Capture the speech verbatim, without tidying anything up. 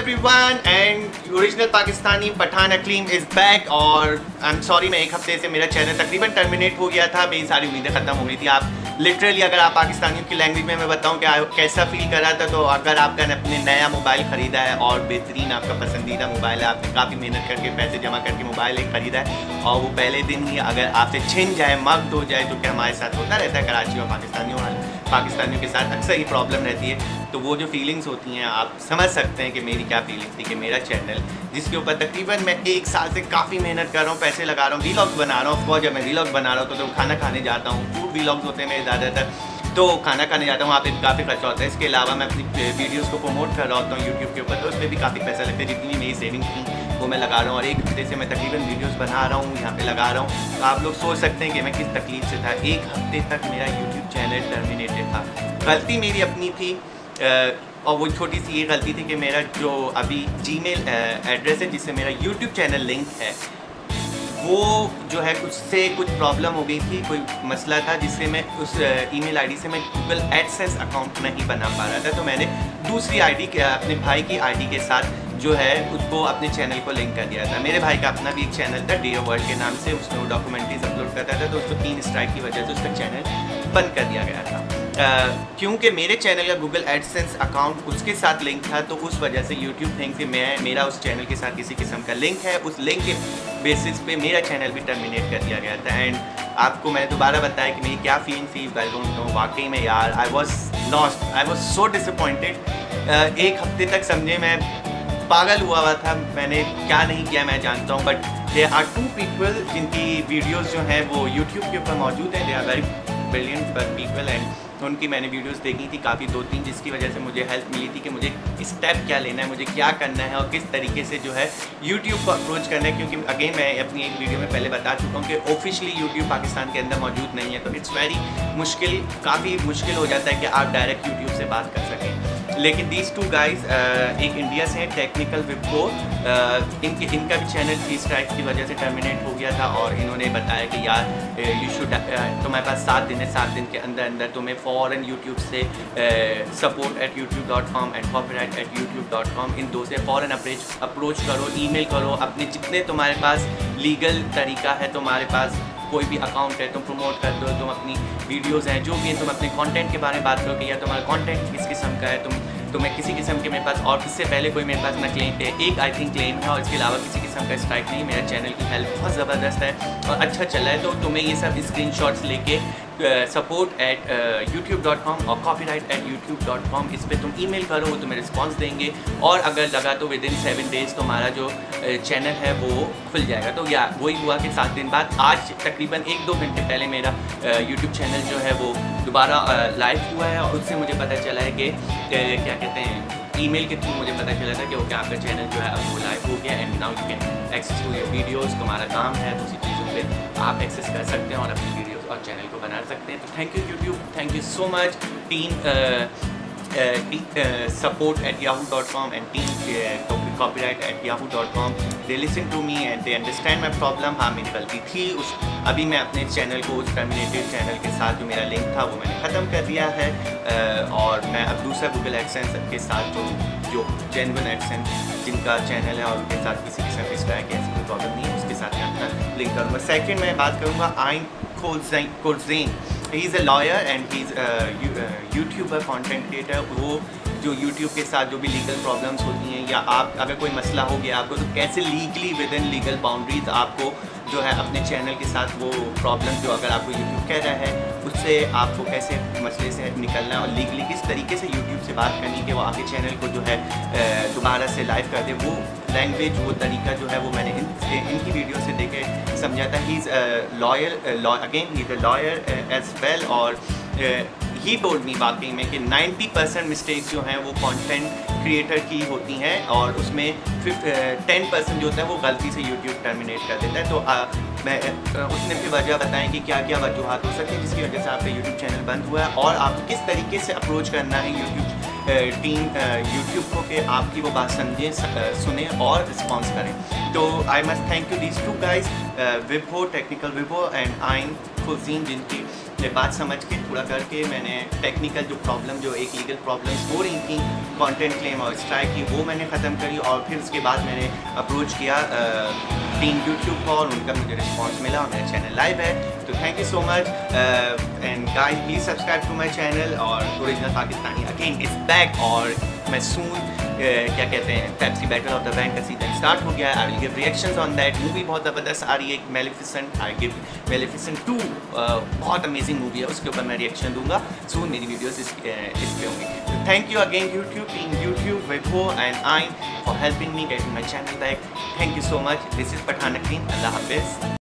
everyone and original Pakistani Pathan Akleem is back. और I am sorry, मैं एक हफ्ते से मेरा चैनल तकरीबन टर्मिनेट हो गया था, मेरी सारी उम्मीदें ख़त्म हो गई थी। आप लिटरली अगर आप पाकिस्तानियों की लैंग्वेज में मैं बताऊं कि कैसा फील कर रहा था, तो अगर आपका अपने नया मोबाइल ख़रीदा है और बेहतरीन आपका पसंदीदा मोबाइल है, आपने काफ़ी मेहनत करके पैसे जमा करके मोबाइल एक ख़रीदा है और वो पहले दिन ही अगर आपसे छिन जाए, मग्ड हो जाए, तो क्या हमारे साथ होता रहता है कराची और पाकिस्तानियों पाकिस्तानियों के साथ अक्सर ये प्रॉब्लम रहती है। तो वो जो फीलिंग्स होती हैं आप समझ सकते हैं कि मेरी क्या फीलिंग थी कि मेरा चैनल जिसके ऊपर तकरीबन मैं एक साल से काफ़ी मेहनत कर रहा हूँ, पैसे लगा रहा हूँ, वीलॉग्स बना रहा हूँ। और जब मैं वीलॉग बना रहा हूँ तो, तो खाना खाने जाता हूँ, फूड वीलॉग्स होते हैं मेरे ज़्यादातर, तो खाना खाने जाता हूँ, वहाँ पे काफ़ी खर्चा होता है। इसके अलावा मैं अपनी वीडियोस को प्रमोट कर रहा होता हूँ यूट्यूब के ऊपर, तो उस पर भी काफ़ी पैसा लगता है। जितनी मेरी सेविंग थी वो मैं लगा रहा हूँ और एक हफ्ते से मैं तकरीबन वीडियोस बना रहा हूँ, यहाँ पे लगा रहा हूँ। तो आप लोग सोच सकते हैं कि मैं किस तकलीफ से था। एक हफ्ते तक मेरा यूट्यूब चैनल टर्मिनेटेड था। गलती मेरी अपनी थी और वो छोटी सी ये गलती थी कि मेरा जो अभी जीमेल एड्रेस है जिससे मेरा यूट्यूब चैनल लिंक है, वो जो है कुछ से कुछ प्रॉब्लम हो गई थी, कोई मसला था जिससे मैं उस ईमेल आईडी से मैं गूगल एडसेंस अकाउंट नहीं बना पा रहा था। तो मैंने दूसरी आईडी के अपने भाई की आईडी के साथ जो है उसको अपने चैनल को लिंक कर दिया था। मेरे भाई का अपना भी एक चैनल था डियर वर्ल्ड के नाम से, उसमें वो डॉक्यूमेंट्रीज अपलोड करता था, तो उसको तीन स्ट्राइक की वजह से उसका चैनल बंद कर दिया गया था। Uh, क्योंकि मेरे चैनल का गूगल एडसेंस अकाउंट उसके साथ लिंक था, तो उस वजह से यूट्यूब थिंक कि मैं मेरा उस चैनल के साथ किसी किस्म का लिंक है, उस लिंक के बेसिस पे मेरा चैनल भी टर्मिनेट कर दिया गया था। एंड आपको मैंने दोबारा बताया कि मेरी क्या फीलिंग थी, आई डोंट नो। वाकई में यार I was lost, I was so disappointed. एक हफ्ते तक समझे मैं पागल हुआ हुआ था, मैंने क्या नहीं किया मैं जानता हूँ, but there are two people जिनकी वीडियोज़ जो हैं वो यूट्यूब के ऊपर मौजूद हैं। They are very brilliant people and उनकी मैंने वीडियोस देखी थी काफ़ी, दो तीन, जिसकी वजह से मुझे हेल्प मिली थी कि मुझे स्टेप क्या लेना है, मुझे क्या करना है और किस तरीके से जो है यूट्यूब को अप्रोच करना है। क्योंकि अगेन मैं अपनी एक वीडियो में पहले बता चुका हूँ कि ऑफिशियली यूट्यूब पाकिस्तान के अंदर मौजूद नहीं है, तो इट्स वेरी मुश्किल, काफ़ी मुश्किल हो जाता है कि आप डायरेक्ट यूट्यूब से बात कर सकें। लेकिन दीज टू गाइज एक इंडिया से हैं, टेक्निकल विप्रो, इनके इनका भी चैनल थ्री स्ट्राइक की वजह से टर्मिनेट हो गया था और इन्होंने बताया कि यार यू शुड, तुम्हारे पास सात दिन है, सात दिन के अंदर अंदर तुम्हें फ़ौरन यूट्यूब से support at YouTube dot com and copyright at YouTube dot com, इन दो से फ़ौरन अप्रोच अप्रोच करो, ईमेल करो, अपने जितने तुम्हारे पास लीगल तरीका है, तुम्हारे पास कोई भी अकाउंट है, तुम प्रमोट कर दो, तुम अपनी वीडियोज़ हैं जो भी हैं, तुम अपने कंटेंट के बारे में बात करो कि यार तुम्हारा कंटेंट किस किस्म का है, तुम तुम्हें किसी किस्म के मेरे पास, और इससे पहले कोई मेरे पास ना क्लेम है, एक आई थिंक क्लेम है और इसके अलावा किसी किस्म का स्ट्राइक नहीं। मेरा चैनल की हेल्प बहुत ज़बरदस्त है और अच्छा चला है, तो तुम्हें ये सब स्क्रीनशॉट्स लेके support at YouTube dot com और copyright at YouTube dot com, इस पर तुम ईमेल करो, वो तुम्हें रिस्पांस देंगे और अगर लगा तो विद इन सेवन डेज़ तुम्हारा जो चैनल है वो खुल जाएगा। तो या वही हुआ कि सात दिन बाद आज तकरीबन एक दो घंटे पहले मेरा यूट्यूब चैनल जो है वो दोबारा लाइव हुआ है और उससे मुझे पता चला है कि क्या कहते हैं, ईमेल के थ्रू मुझे पता चला था कि ओके आपका चैनल जो है अब वो लाइव हो गया and now you can access to your videos. तुम्हारा काम है दूसरी चीज़ों पे आप एक्सेस कर सकते हैं और अपनी वीडियोज़ और चैनल को बना सकते हैं। तो thank you YouTube, thank you so much team support at yahoo dot com and team uh, copyright at yahoo dot com. They listen to me and they understand my problem. हाँ मेरी गलती थी, उस अभी मैं अपने चैनल को उस टर्मिनेटेड चैनल के साथ जो मेरा लिंक था वो मैंने ख़त्म कर दिया है और मैं अब दूसरा गूगल एडसेंस के साथ जो जो जेन्युइन एडसेंस जिनका चैनल है और उनके साथ किसी किस्म की स्ट्राइक है, ऐसी कोई प्रॉब्लम नहीं है, उसके साथ मैं अपना लिंक करूँगा। सेकेंड मैं बात करूँगा Ian Corzine, he is a lawyer and he is YouTuber content creator. वो जो यूट्यूब के साथ जो भी लीगल प्रॉब्लम्स होती हैं या आप अगर कोई मसला हो गया आपको, तो कैसे legally within legal boundaries आपको जो है अपने चैनल के साथ वो प्रॉब्लम जो अगर आपको यूट्यूब कह रहा है उससे आपको कैसे मसले से निकलना है और लीगली किस तरीके से यूट्यूब से बात करनी कि वो आपके चैनल को जो है दोबारा से लाइव कर दे, वो लैंग्वेज वो तरीका जो है वो मैंने इन, इनकी वीडियो से देखे समझा था। He is lawyer, again he is a lawyer as well और ही टोल्ड मी वाकई में कि नाइन्टी परसेंट मिस्टेक्स जो हैं वो कंटेंट क्रिएटर की होती हैं और उसमें टेन परसेंट जो होता है वो गलती से यूट्यूब टर्मिनेट कर देता है। तो आ, मैं आ, उसने फिर वजह बताएं कि क्या क्या वजूहत हो सकती हैं जिसकी वजह से आपका यूट्यूब चैनल बंद हुआ है और आपको किस तरीके से अप्रोच करना है यूट्यूब टीम यूट्यूब को कि आपकी वो बात समझें, सुने और रिस्पॉन्स करें। तो I must thank you these two guys, Vibho technical Vibho and Ian खुजीन, जिनकी फिर बात समझ के थोड़ा करके मैंने टेक्निकल जो प्रॉब्लम जो एक लीगल प्रॉब्लम्स हो रही थी कंटेंट क्लेम और स्ट्राइक की, वो मैंने ख़त्म करी। और फिर उसके बाद मैंने अप्रोच किया टीम यूट्यूब को और उनका मुझे रिस्पांस मिला और मेरा चैनल लाइव है। तो thank you so much and guys please subscribe to my channel. और original Pakistani again is back और मैं सून क्या कहते हैं Pepsi battle of the bank का सीजन स्टार्ट हो गया है। I will give reactions on that. Movie बहुत ज़बरदस्त आ रही है, Maleficent. I give Maleficent two, बहुत अमेजिंग मूवी है, उसके ऊपर मैं रिएक्शन दूंगा सून। मेरी वीडियोस इस इस पे होंगी। तो thank you again YouTube team, YouTube Vibho and I for helping me getting my channel back. Thank you so much. This is Pathan Akeem. अल्लाह हाफिज़।